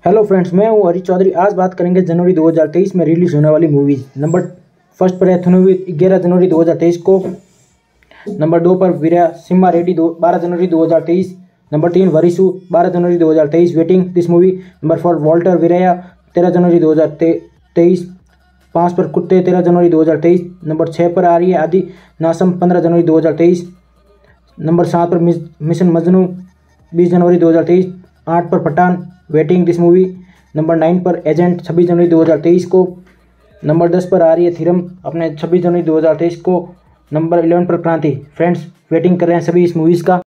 Hello friends, मैं हूं हरी चौधरी। आज बात करेंगे जनवरी 2023 में रिलीज होने वाली मूवीज। नंबर फर्स्ट पर है थुनुवी 11 जनवरी 2023 को। नंबर 2 पर वीरा सिम्हा रेड्डी 12 जनवरी 2023। नंबर 3 वरिसु 12 जनवरी 2023, waiting this movie. Number 4 Waltair Veerayya 13 जनवरी 2023। 5 पर कुत्ते 13 जनवरी 2023। नंबर 6 पर आ रही है आदि नासम 15 जनवरी 2023। नंबर 7 पर मिशन मजनू 20 जनवरी 2023। 8 पर Pathaan waiting this movie. Number 9 पर एजेंट 26 जनवरी 2023 को। नंबर 10 पर आ रही है थीरम अपने 26 जनवरी 2023 को। नंबर 11 पर क्रांति। फ्रेंड्स, वेटिंग कर रहे हैं सभी इस मूवीज़ का।